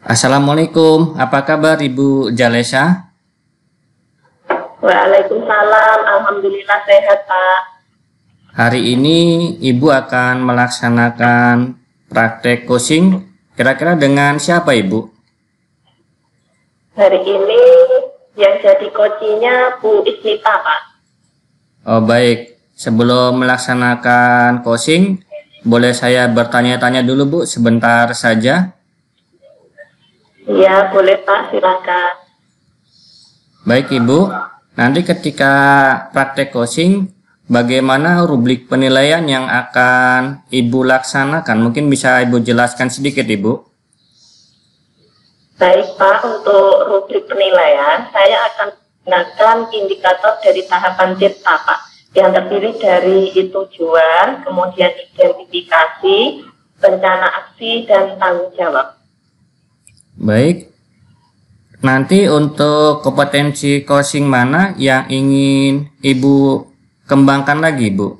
Assalamualaikum, apa kabar Ibu Jalesa? Waalaikumsalam, alhamdulillah sehat Pak. Hari ini Ibu akan melaksanakan praktek coaching. Kira-kira dengan siapa Ibu? Hari ini yang jadi coachingnya Bu Isnita Pak. Oh baik, sebelum melaksanakan coaching, boleh saya bertanya-tanya dulu Bu, sebentar saja? Iya boleh Pak, silakan. Baik Ibu, nanti ketika praktek coaching, bagaimana rubrik penilaian yang akan Ibu laksanakan? Mungkin bisa Ibu jelaskan sedikit Ibu. Baik Pak, untuk rubrik penilaian, saya akan menggunakan indikator dari tahapan CIRTA Pak, yang terdiri dari tujuan, kemudian identifikasi, rencana aksi, dan tanggung jawab. Baik, nanti untuk kompetensi coaching mana yang ingin Ibu kembangkan lagi, Bu?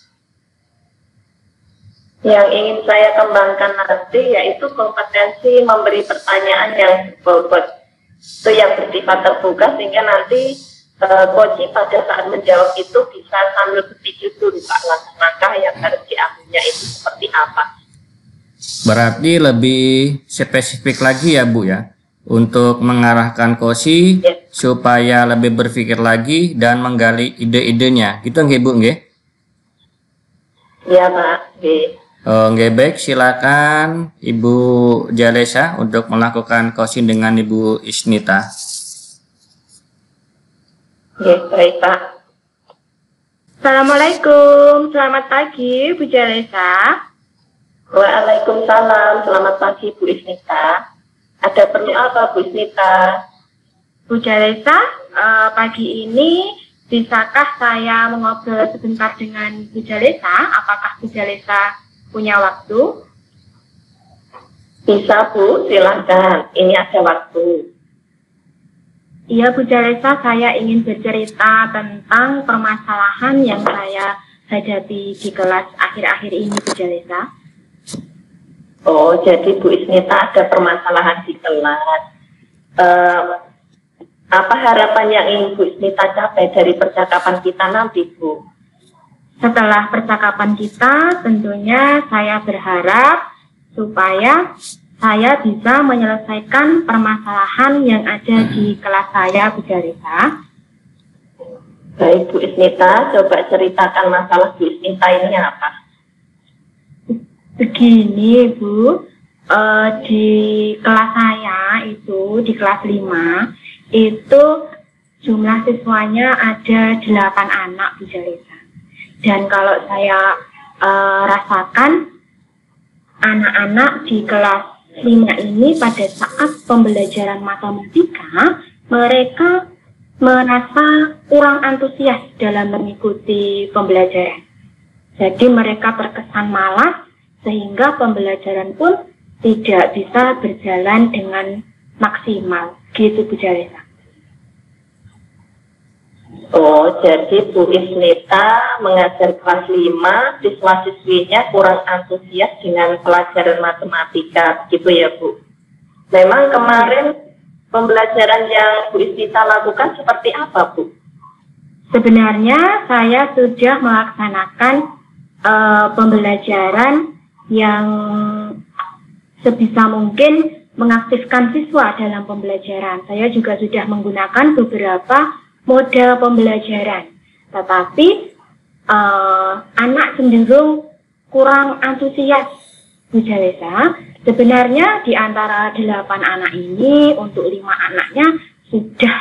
Yang ingin saya kembangkan nanti yaitu kompetensi memberi pertanyaan yang berbobot. Itu yang bersifat terbuka sehingga nanti coach pada saat menjawab itu bisa sambil berpikir dulu Pak, langkah-langkah yang harus diambilnya itu seperti apa. Berarti lebih spesifik lagi ya Bu ya, untuk mengarahkan coaching supaya lebih berpikir lagi dan menggali ide-idenya. Gitu nggih Bu nggih? Iya Pak. Nggih baik, silakan Ibu Jalesa untuk melakukan coaching dengan Ibu Isnita. Baik Pak. Assalamualaikum, selamat pagi Bu Jalesa. Waalaikumsalam, selamat pagi Bu Isnita. Ada perlu apa Bu Isnita? Bu Jalesa, pagi ini bisakah saya mengobrol sebentar dengan Bu Jalesa? Apakah Bu Jalesa punya waktu? Bisa Bu, silakan. Ini ada waktu. Iya Bu Jalesa, saya ingin bercerita tentang permasalahan yang saya hadapi di kelas akhir-akhir ini Bu Jalesa. Oh, jadi Bu Isnita ada permasalahan di kelas. Apa harapan yang ingin Bu Isnita capai dari percakapan kita nanti, Bu? Setelah percakapan kita, tentunya saya berharap supaya saya bisa menyelesaikan permasalahan yang ada di kelas saya, Bu Jalesa. Baik, Bu Isnita, coba ceritakan masalah Bu Isnita ini apa? Begini Bu, di kelas saya itu, di kelas 5, itu jumlah siswanya ada 8 anak Bu Jalesa. Dan kalau saya rasakan, anak-anak di kelas 5 ini pada saat pembelajaran matematika, mereka merasa kurang antusias dalam mengikuti pembelajaran. Jadi mereka terkesan malas, sehingga pembelajaran pun tidak bisa berjalan dengan maksimal. Gitu Bu Jalesa. Oh, jadi Bu Isnita mengajar kelas 5, siswa-siswinya kurang antusias dengan pelajaran matematika, gitu ya Bu? Memang kemarin pembelajaran yang Bu Isnita lakukan seperti apa Bu? Sebenarnya saya sudah melaksanakan pembelajaran yang sebisa mungkin mengaktifkan siswa dalam pembelajaran. Saya juga sudah menggunakan beberapa model pembelajaran, tetapi anak cenderung kurang antusias Bu Jalesa. Sebenarnya di antara 8 anak ini, untuk 5 anaknya sudah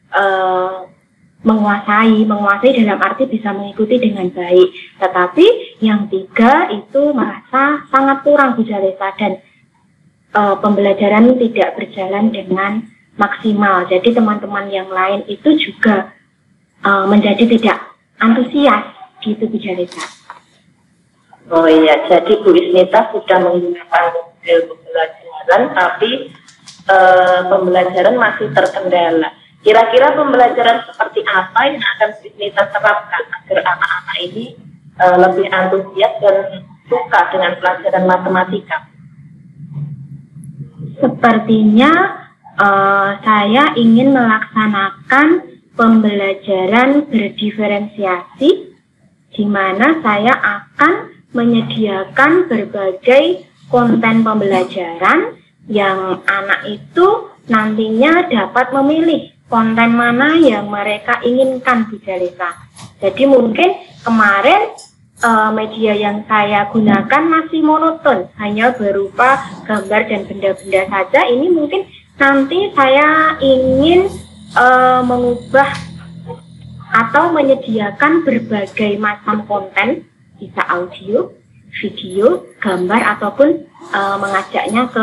menguasai dalam arti bisa mengikuti dengan baik, tetapi yang 3 itu merasa sangat kurang Bu Jalesa, dan pembelajaran tidak berjalan dengan maksimal. Jadi teman-teman yang lain itu juga menjadi tidak antusias gitu Bu Jalesa. Oh iya, jadi Bu Isnita sudah menggunakan model pembelajaran, tapi pembelajaran masih terkendala. Kira-kira pembelajaran seperti apa yang akan Bu Isnita terapkan agar anak-anak ini lebih antusias dan suka dengan pelajaran matematika? Sepertinya saya ingin melaksanakan pembelajaran berdiferensiasi, di mana saya akan menyediakan berbagai konten pembelajaran yang anak itu nantinya dapat memilih konten mana yang mereka inginkan, Bu Jalisa. Jadi mungkin kemarin media yang saya gunakan masih monoton, hanya berupa gambar dan benda-benda saja. Ini mungkin nanti saya ingin mengubah atau menyediakan berbagai macam konten, bisa audio, video, gambar, ataupun mengajaknya ke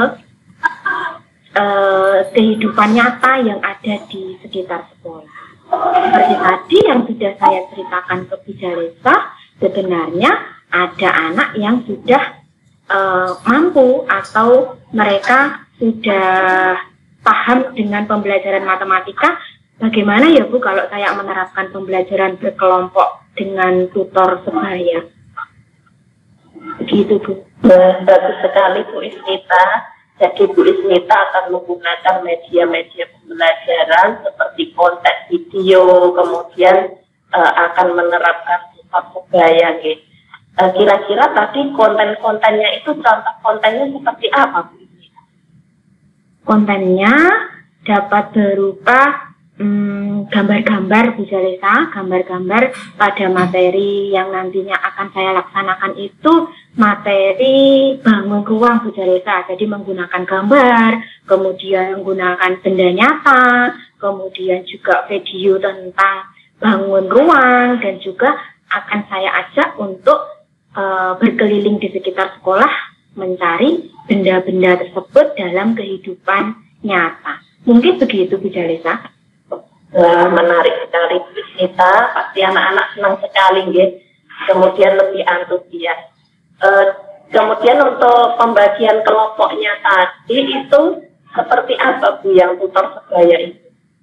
kehidupan nyata yang ada di sekitar sekolah. Seperti tadi yang sudah saya ceritakan ke Bu Jalisa, sebenarnya ada anak yang sudah mampu atau mereka sudah paham dengan pembelajaran matematika. Bagaimana ya Bu kalau saya menerapkan pembelajaran berkelompok dengan tutor sebaya? Begitu Bu. Bagus sekali Bu Ismita. Jadi Bu Ismita akan menggunakan media-media pembelajaran seperti konten video, kemudian akan menerapkan tutor sebaya. Kira-kira tadi konten-kontennya itu contoh kontennya seperti apa Bu Ismita? Kontennya dapat berupa gambar-gambar, Bu Jalisa, gambar-gambar pada materi yang nantinya akan saya laksanakan itu materi bangun ruang, Bu Jalisa. Jadi menggunakan gambar, kemudian menggunakan benda nyata, kemudian juga video tentang bangun ruang, dan juga akan saya ajak untuk berkeliling di sekitar sekolah mencari benda-benda tersebut dalam kehidupan nyata. Mungkin begitu Bu Jalisa. Menarik sekali Bu Ismita, pasti anak-anak senang sekali kemudian lebih antusias. Kemudian untuk pembagian kelompoknya tadi itu seperti apa Bu yang tutor sebaya itu?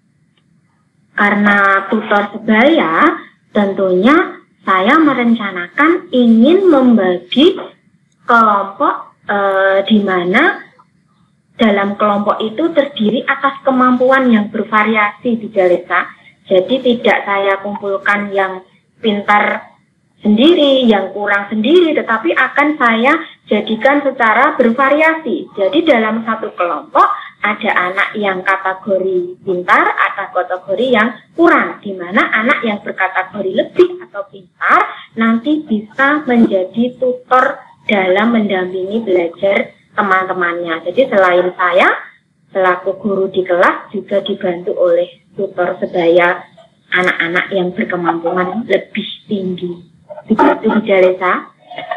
Karena tutor sebaya tentunya saya merencanakan ingin membagi kelompok di mana dalam kelompok itu terdiri atas kemampuan yang bervariasi di Jalisa. Jadi tidak saya kumpulkan yang pintar sendiri, yang kurang sendiri, tetapi akan saya jadikan secara bervariasi. Jadi dalam satu kelompok ada anak yang kategori pintar, ada kategori yang kurang, di mana anak yang berkategori lebih atau pintar nanti bisa menjadi tutor dalam mendampingi belajar teman-temannya. Jadi selain saya selaku guru di kelas juga dibantu oleh tutor sebaya anak-anak yang berkemampuan lebih tinggi. Begitu Bu Jalisa.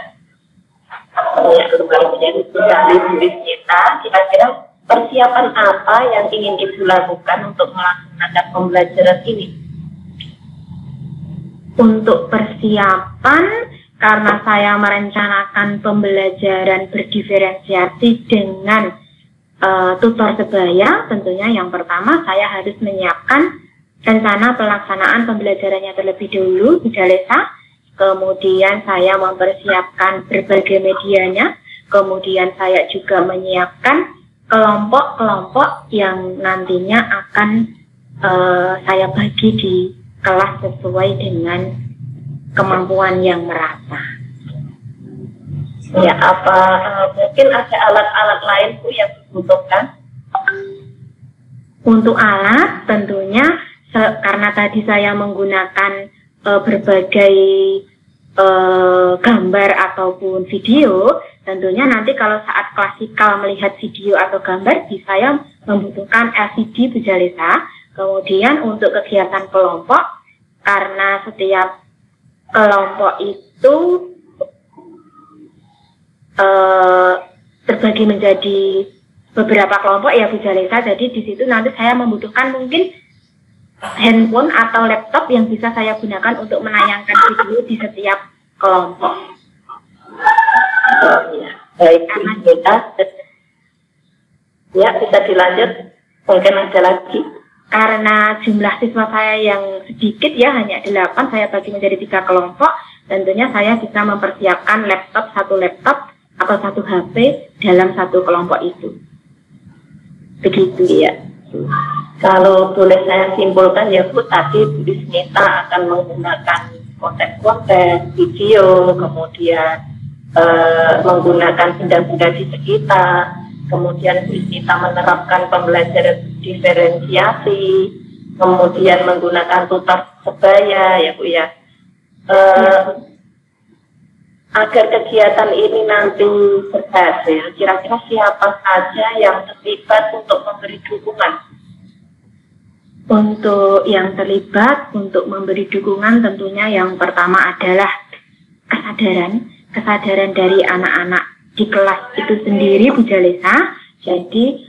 Ya, kembali Bu Ismita, kira-kira persiapan apa yang ingin Ibu lakukan untuk melaksanakan pembelajaran ini? Untuk persiapan, karena saya merencanakan pembelajaran berdiferensiasi dengan tutor sebaya, tentunya yang pertama saya harus menyiapkan rencana pelaksanaan pembelajarannya terlebih dulu, Bu Jalisa. Kemudian saya mempersiapkan berbagai medianya, kemudian saya juga menyiapkan kelompok-kelompok yang nantinya akan saya bagi di kelas sesuai dengan kemampuan yang merata. Ya, apa mungkin ada alat-alat lain Bu yang dibutuhkan? Untuk alat tentunya karena tadi saya menggunakan berbagai gambar ataupun video, tentunya nanti kalau saat klasikal melihat video atau gambar saya membutuhkan LCD Bu Jalisa. Kemudian untuk kegiatan kelompok, karena setiap kelompok itu terbagi menjadi beberapa kelompok ya Bu Jalisa. Jadi di situ nanti saya membutuhkan mungkin handphone atau laptop yang bisa saya gunakan untuk menayangkan video di setiap kelompok. Oh, ya. Baik, kita ya bisa dilanjut. Mungkin ada lagi. Karena jumlah siswa saya yang sedikit ya, hanya 8, saya bagi menjadi 3 kelompok. Tentunya saya bisa mempersiapkan satu laptop atau satu HP dalam satu kelompok itu. Begitu ya. Kalau boleh saya simpulkan ya Bu, tadi Bu Isnita akan menggunakan konten-konten, video, kemudian menggunakan benda-benda di sekitar, kemudian Bu Isnita menerapkan pembelajaran diferensiasi, kemudian menggunakan tutor sebaya ya Bu ya. Agar kegiatan ini nanti berhasil, kira-kira siapa saja yang terlibat untuk memberi dukungan? Untuk yang terlibat untuk memberi dukungan tentunya yang pertama adalah kesadaran dari anak-anak di kelas itu sendiri Bu Jalesa. Jadi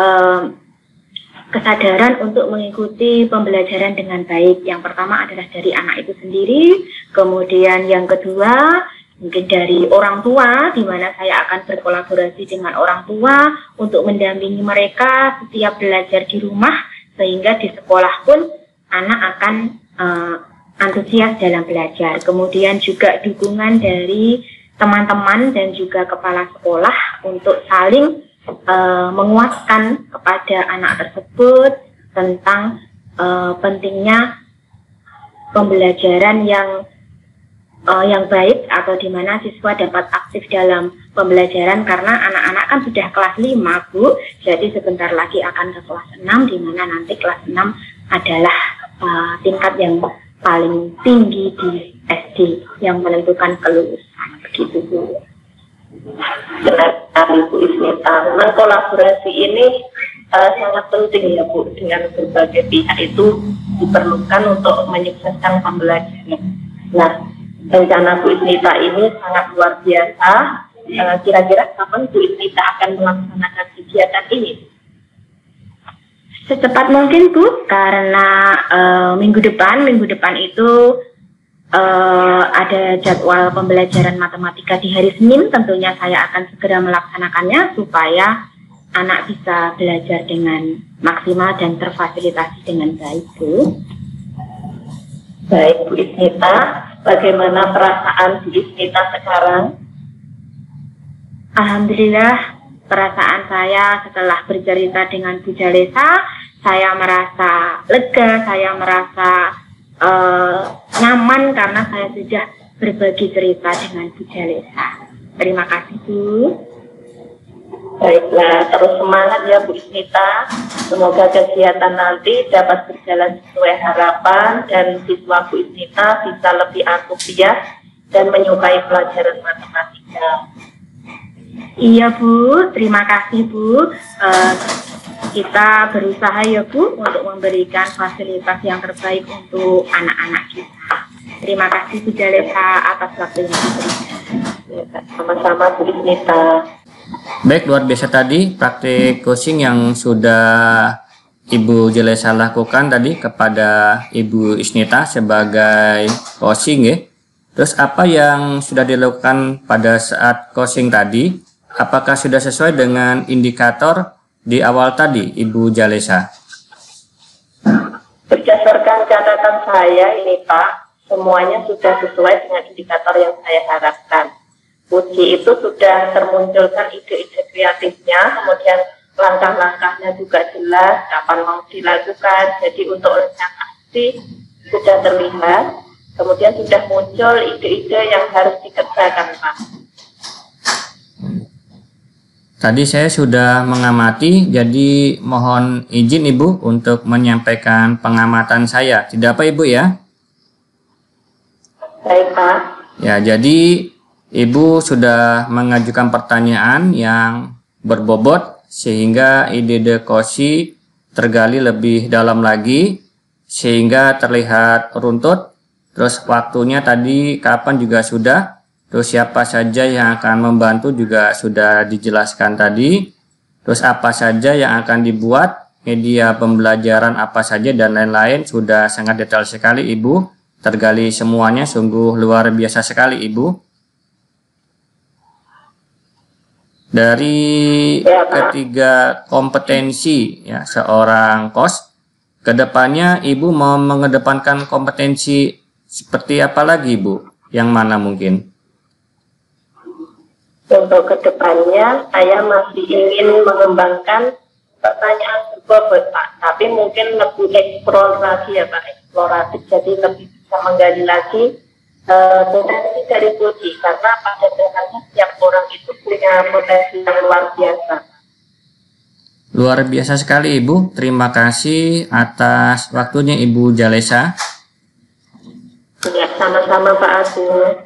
kesadaran untuk mengikuti pembelajaran dengan baik. Yang pertama adalah dari anak itu sendiri, kemudian yang kedua mungkin dari orang tua, di mana saya akan berkolaborasi dengan orang tua untuk mendampingi mereka setiap belajar di rumah, sehingga di sekolah pun anak akan antusias dalam belajar. Kemudian juga dukungan dari teman-teman dan juga kepala sekolah untuk saling menguatkan kepada anak tersebut tentang pentingnya pembelajaran yang baik, atau di mana siswa dapat aktif dalam pembelajaran, karena anak-anak kan sudah kelas 5 Bu, jadi sebentar lagi akan ke kelas 6, di mana nanti kelas 6 adalah tingkat yang paling tinggi di SD yang menentukan kelulusan, begitu Bu. Benar sekali Bu Isnita, memang kolaborasi ini sangat penting ya Bu, dengan berbagai pihak itu diperlukan untuk menyukseskan pembelajaran. Nah, rencana Bu Isnita ini sangat luar biasa. Kira-kira kapan Bu Isnita akan melaksanakan kegiatan ini? Secepat mungkin Bu, karena minggu depan itu ada jadwal pembelajaran matematika di hari Senin. Tentunya saya akan segera melaksanakannya supaya anak bisa belajar dengan maksimal dan terfasilitasi dengan baik Bu. Baik Bu Isnita, bagaimana perasaan Bu Isnita sekarang? Alhamdulillah, perasaan saya setelah bercerita dengan Bu Jalesa, saya merasa lega, saya merasa nyaman karena saya sudah berbagi cerita dengan Bu Jalesa. Terima kasih Bu. Baiklah, terus semangat ya Bu Isnita. Semoga kegiatan nanti dapat berjalan sesuai harapan dan siswa Bu Isnita bisa lebih antusias dan menyukai pelajaran matematika. Iya Bu, terima kasih Bu. Kita berusaha ya Bu untuk memberikan fasilitas yang terbaik untuk anak-anak kita. Terima kasih Bu Jalesa atas waktu yang diberikan. Sama-sama Bu Isnita. Baik, luar biasa tadi praktik coaching yang sudah Ibu Jalesa lakukan tadi kepada Ibu Isnita sebagai coaching ya. Terus apa yang sudah dilakukan pada saat coaching tadi? Apakah sudah sesuai dengan indikator di awal tadi Ibu Jalesa? Berdasarkan catatan saya ini Pak, semuanya sudah sesuai dengan indikator yang saya harapkan. Uji itu sudah termunculkan ide-ide kreatifnya, kemudian langkah-langkahnya juga jelas, kapan mau dilakukan. Jadi untuk rencana aksi sudah terlihat, kemudian sudah muncul ide-ide yang harus dikerjakan Pak. Tadi saya sudah mengamati, jadi mohon izin Ibu untuk menyampaikan pengamatan saya. Tidak apa Ibu ya? Baik Pak. Ya, jadi Ibu sudah mengajukan pertanyaan yang berbobot sehingga ide-ide Kosi tergali lebih dalam lagi sehingga terlihat runtut. Terus waktunya tadi kapan juga sudah. Terus siapa saja yang akan membantu juga sudah dijelaskan tadi. Terus apa saja yang akan dibuat, media pembelajaran apa saja dan lain-lain sudah sangat detail sekali Ibu. Tergali semuanya, sungguh luar biasa sekali Ibu. Dari ketiga kompetensi ya seorang kos, kedepannya Ibu mau mengedepankan kompetensi seperti apa lagi Ibu? Yang mana mungkin? Untuk kedepannya saya masih ingin mengembangkan pertanyaan berbobot Pak, tapi mungkin lebih eksplorasi ya Pak, eksploratif, jadi lebih bisa menggali lagi potensi dari Budi, karena pada dasarnya setiap orang itu punya potensi yang luar biasa. Luar biasa sekali Ibu, terima kasih atas waktunya Ibu Jalesa. Ya, sama-sama Pak Agung.